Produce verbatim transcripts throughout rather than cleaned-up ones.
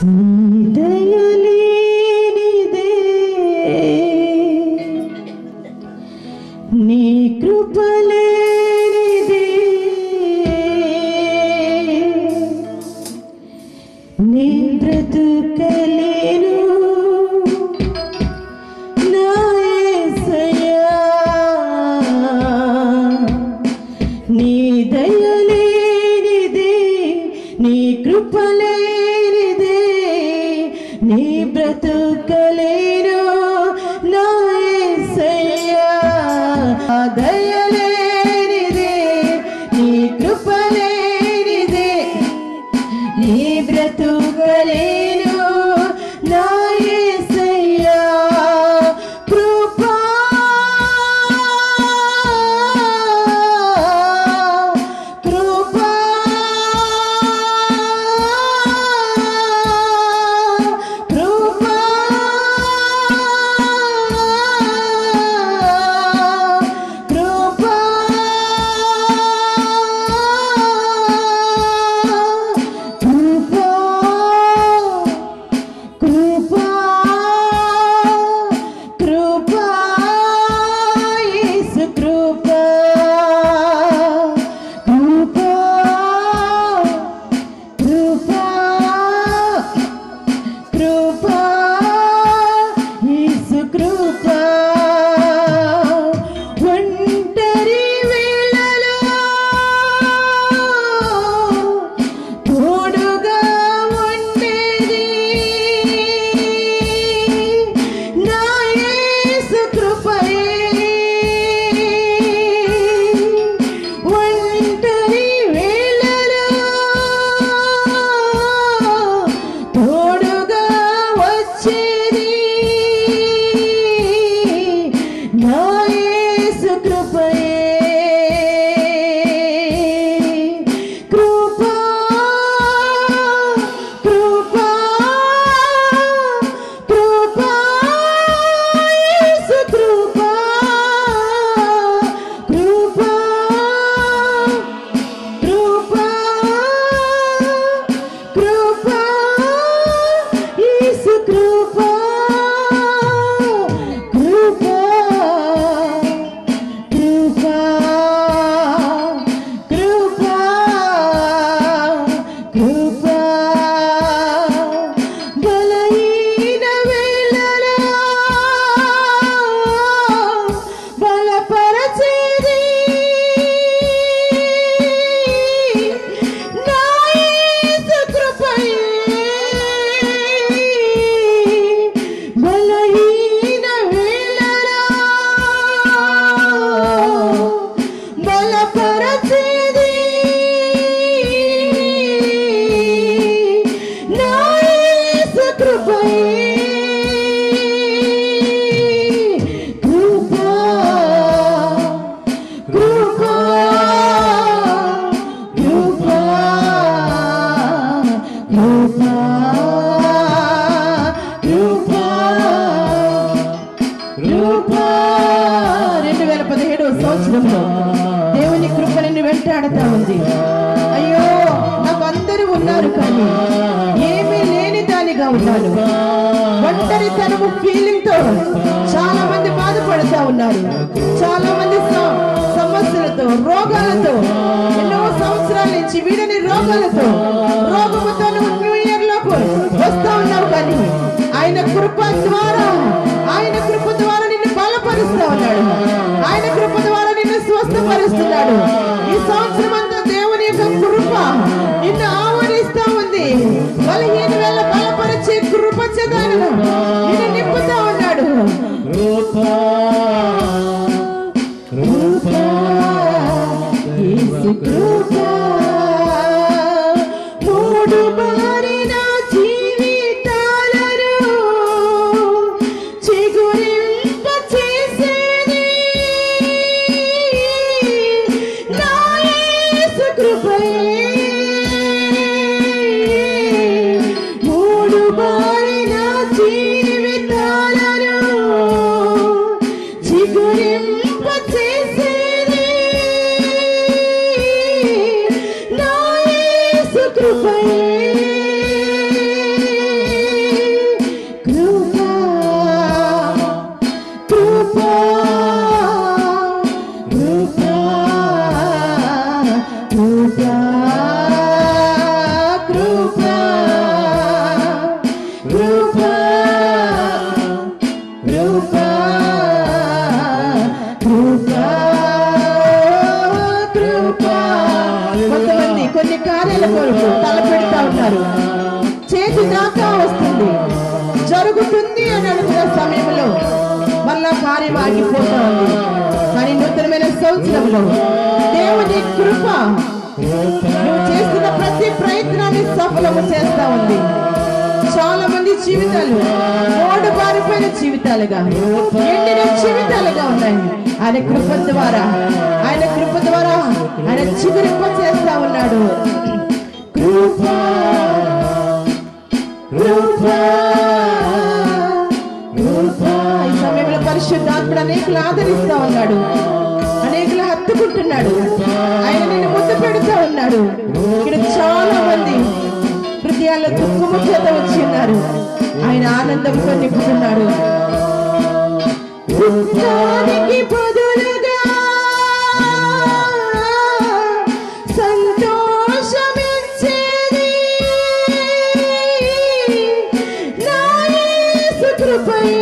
నీ కృపలేనిదే నీ బ్రతుకలేను నా యేసయ్యా నీ దయలేనిదే నీ కృపలేనిదే నీ బ్రతుకలేను నా యేసయ్యా దయలేనిదే నీ కృపలేనిదే నీ బ్రతుకలేను నా యేసయ్యా కృపా కృపా కృపా రెండు వేల పదిహేడవ సంవత్సరంలో దేవుని కృప నిన్ను వెంటాడుతా ఉంది. అయ్యో నాకు అందరూ ఉన్నారు కానీ ఏమీ లేని దానిగా ఉన్నాను. ఒంటరితనము ఫీలింగ్ తో చాలా మంది బాధపడుతూ ఉన్నారు. చాలా మంది సమస్యలతో రోగాలతో ఎన్నో సంవత్సరాల నుంచి వీడని రోగాలతో రోగముతో న్యూ ఇయర్ లోకి వస్తా ఉన్నావు కానీ ఆయన కృప ద్వారా ఆయన కృప ద్వారా నిన్ను బలపరుస్తా ఉన్నాడు. ఆయన కృప ద్వారా నిన్ను స్వస్థపరుస్తున్నాడు. ఈ సంవత్సరం అంతా దేవుని యొక్క కృప నిన్ను ఆవరిస్తా ఉంది. బలహీన వేళ బలపరిచే కృప చేతను నిన్ను నింపుతా ఉన్నాడు. కృపా కృపా యేసు కృపా మూడు బారిన జీవితాలను చిగురింప చేసేది నా యేసు కృపయే. మూడు బారిన జీవితాలను ఏజ్ దాకా వస్తుంది, జరుగుతుంది అని అనుకున్న సమయంలో మళ్ళా కార్యం ఆగిపోతా ఉంది. కానీ నూతనమైన సంవత్సరంలో దేవుని కృప నువ్వు చేస్తున్న ప్రతి ప్రయత్నాన్ని సఫలము చేస్తా ఉంది. చాలా మంది జీవితాలు ఓడు బారిపోయిన జీవితాలుగా, ఎండిన జీవితాలుగా ఉన్నాయి. ఆయన కృప ద్వారా ఆయన కృప ద్వారా ఆయన చిగురింప చేస్తా ఉన్నాడు. కృప కృప కృప. ఈ సమయంలో పరిశుద్ధాత్ముడు అనేకులు ఆదరిస్తా ఉన్నాడు, అనేకులు హత్తుకుంటున్నాడు. ఆయన నిన్ను ముద్దు పెడుతూ ఉన్నాడు. ఇక్కడ చాలా మంది హృదయాల్లో దుఃఖము చేత వచ్చి ఉన్నారు. ఆయన ఆనందంతో నింపుతున్నాడు. దుఃఖానికి బదులుగా సంతోషమిచ్చేది నా యేసు కృపయే.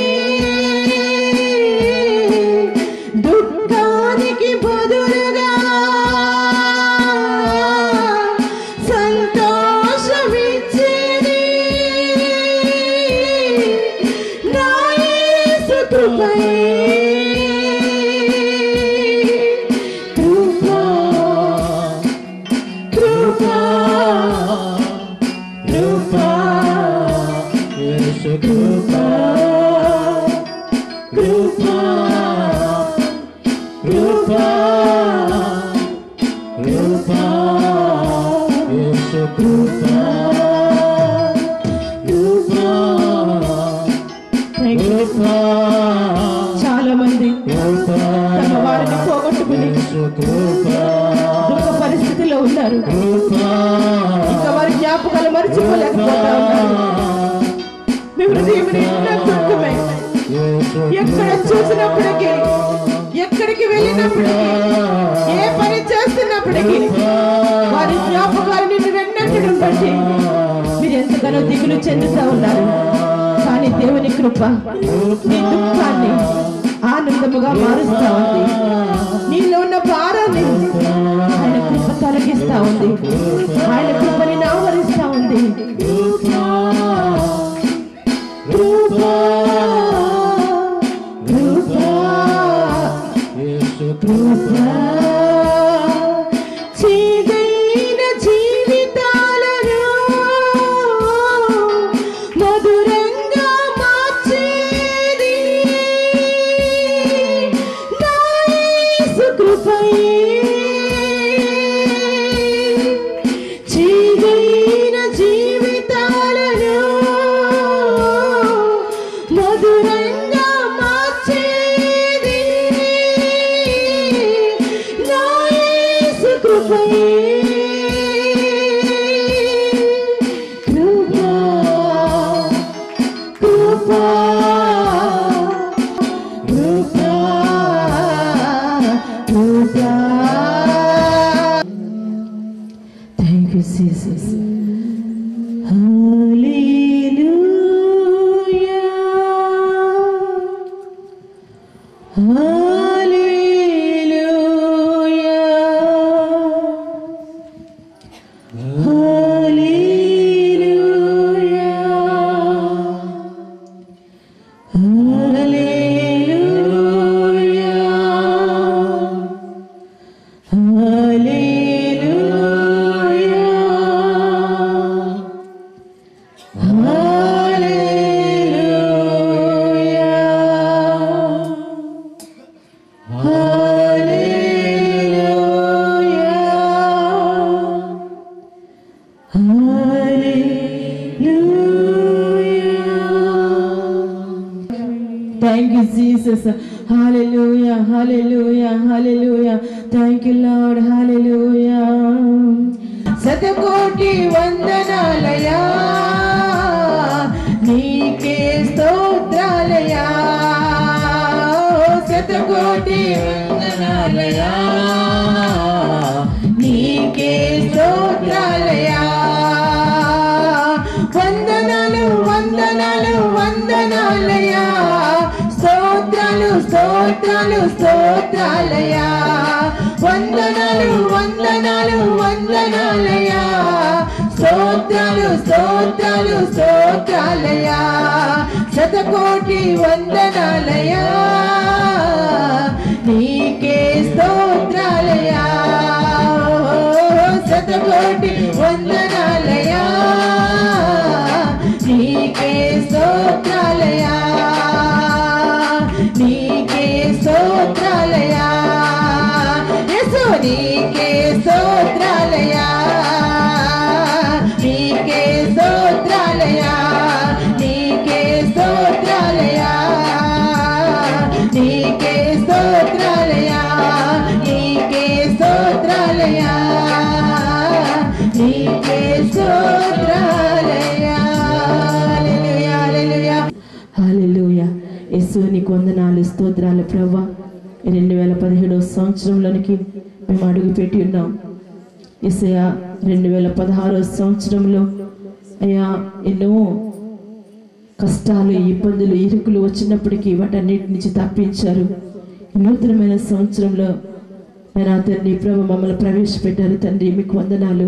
దుఃఖానికి బదులుగా సంతోషమిచ్చేది నా యేసు కృపయే. కృప కృప కృప యేసు కృప కృప కృప కృప యేసు కృప కృప కృప. చాలా మంది తమ వారిని పోగొట్టుకుని దుఃఖ పరిస్థితిలో ఉన్నారు. ఇంకా వారి జ్ఞాపకాలు మర్చిపోలేకపోతా ఉన్నారు. మీ హృదయం నిండా దుఃఖమే. ఎక్కడ చూసినప్పటికీ, ఎక్కడికి వెళ్ళినప్పటికీ, ఏ పని చేస్తున్నప్పటికీ వారి జ్ఞాపకాలు నిన్ను వెన్నట్టడం బట్టి మీరు ఎంతగానో దిగులు చెందుతా ఉన్నారు. కానీ దేవుని కృప నీ దుఃఖాన్ని ఆనందముగా మారుస్తా ఉంది. నీలో ఉన్న భారాన్ని ఆయన కృప తొలగిస్తా ఉంది. ఆయన కృపని ఆవరిస్తా ఉంది. కృప కృప కృప. చీదైన జీవితాలను మధురంగా మార్చేది నా యేసు కృపయే. చీదైన జీవితాలను మధురంగా మార్చేది నా యేసు కృపయే. కృప కృప కృప కృప. Thank you, Jesus. Hallelujah. Hallelujah. Hallelujah. Thank you, Jesus. Hallelujah, hallelujah, hallelujah. Thank you, Lord. Hallelujah. శతకోటి వందనాలయా నీకే స్తోత్రాలయా. శతకోటి వందనాలయా నీకే స్తోత్రాలయా. వందనాలు వందనాలు వందనాలయా. స్తోత్రాలు స్తోత్రాలు స్తోత్రాలయా. వందనాలు వందనాలు వందనాలయా. స్తోత్రాలు స్తోత్రాలు స్తోత్రాలయా, శతకోటి వందనాలయా, నీకే స్తోత్రాలయా, శతకోటి వందనాలయా, నీకే స్తోత్రాలయా, నీకే స్తోత్రాలయా, యేసు నీకే స్తోత్రాలయా, నీకే స్తోత్రాలయా, నీకే స్తోత్రాలయా, నీకే స్తోత్రాలయా, నీకే స్తోత్రాలయా, నీకే స్తోత్రాలయా. హల్లెలూయా హల్లెలూయా హల్లెలూయా. యేసు నీకు వందనాలు స్తోత్రాలు ప్రభువా. రెండు వేల పదిహేడవ సంవత్సరంలోనికి మేము అడుగు పెట్టి ఉన్నాం యేసయ్యా. రెండు వేల పదహారవ సంవత్సరంలో అయ్యా ఎన్నో కష్టాలు ఇబ్బందులు ఇరుకులు వచ్చినప్పటికీ వాటన్నిటి నుంచి తప్పించారు. నూతనమైన సంవత్సరంలో నా తండ్రి ప్రభు మమ్మల్ని ప్రవేశపెట్టారు తండ్రి, మీకు వందనాలు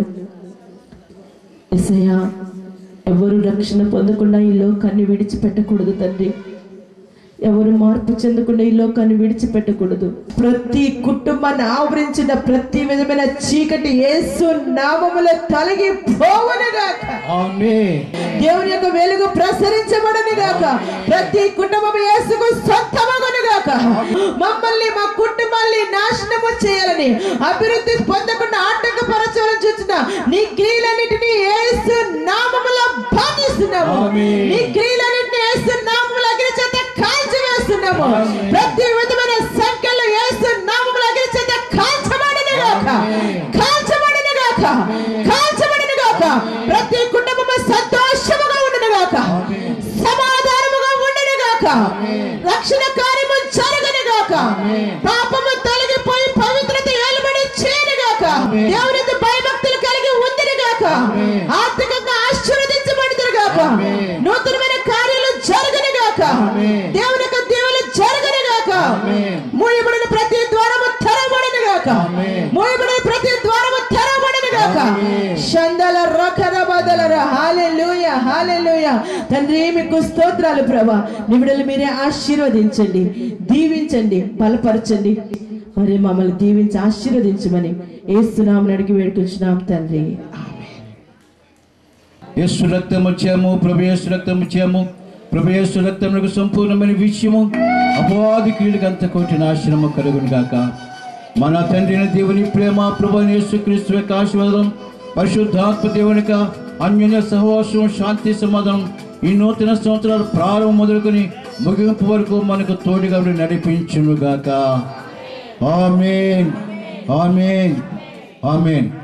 యేసయ్యా. ఎవరు రక్షణ పొందకుండా ఈ లోకాన్ని విడిచిపెట్టకూడదు తండ్రి, ఎవరు మార్పు చెందకుండా ఈ లోకాన్ని విడిచిపెట్టకూడదు. ప్రతి కుటుంబాన్ని ఆవరించిన ప్రతి విధమైన చీకటి యేసు నామములో తొలగిపోవునుగాక. ఆమేన్. దేవుని యొక్క వెలుగు ప్రసరించబడునుగాక. ప్రతి కుటుంబం యేసుకు సొంతమగునుగాక. మమ్మల్ని మా కుటుంబాన్ని నాశనము చేయాలని, అభివృద్ధి పొందకుండా ఆటంకపరచాలని చూసిన నీ క్రియలన్నిటినీ యేసు నామములో బాధిస్తున్నాము. నీ క్రియలన్నిటినీ యేసు నామములో అగ్ని చేత కాల్చివేస్తున్నాము. ప్రతి విధమైన సంఖ్యలో యేసు నామములో అగ్ని చేత కాల్చబడునుగాక, కాల్చబడునుగాక, కాల్చబడునుగాక. ప్రతి కుటుంబము సంతోషముగా ఉండునుగాక, సమాధానముగా ఉండునుగాక, రక్షణ కార్యము జరుగునుగాక, పాపము తొలగిపోయి పవిత్రత ఏలుబడి చేయనుగాక, దేవుని భయభక్తులు కలిగి ఉందినుగాక, ఆర్థికంగా ఆశీర్వదించబడుదురుగాక, నూతనమైన కార్యాలు జరుగునుగాక, దేవుని యొక్క దేవులు జరుగునుగాక, మూయబడిన ప్రతి ద్వారము తెరవబడునుగాక, మూయబడిన ప్రతి ద్వారము తెరవబడునుగాక. షందల రకర బదలర. హల్లెలూయా హల్లెలూయా. తండ్రి మీకు స్తోత్రాలు ప్రభా. నిమిడలు మీరే ఆశీర్వదించండి, దీవించండి, బలపరచండి, మరి మమ్మల్ని దీవించి ఆశీర్వదించమని యేసు నామమున అడిగి వేడుకుంటున్నాం తండ్రి. యేసు రక్తము ఇచ్చాము, ప్రభు యేసు రక్తము ఇచ్చాము, ప్రభు యేసు రక్తమునకు సంపూర్ణమైన విషయము అపవాది కీడుకు అంత కోటి నాశనము కలుగును గాక. మన తండ్రి దేవుని ప్రేమ, ప్రభు యేసుక్రీస్తు యొక్క ఆశీర్వాదం, పరిశుద్ధాత్మ దేవుని యొక్క అన్యోన్య సహవాసం, శాంతి సమాధానం ఈ నూతన సంవత్సరాలు ప్రారంభం మొదలుకొని ముగింపు వరకు మనకు తోడుగా నడిపించును గాక. ఆమేన్ ఆమేన్ ఆమేన్.